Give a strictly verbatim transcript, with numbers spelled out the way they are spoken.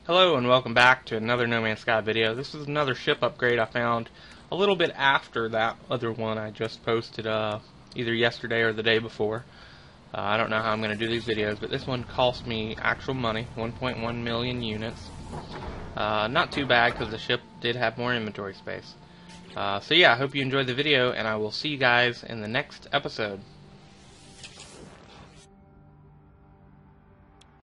Hello and welcome back to another No Man's Sky video. This is another ship upgrade I found a little bit after that other one I just posted uh, either yesterday or the day before. Uh, I don't know how I'm going to do these videos, but this one cost me actual money, one point one million units. Uh, not too bad because the ship did have more inventory space. Uh, so yeah, I hope you enjoyed the video and I will see you guys in the next episode.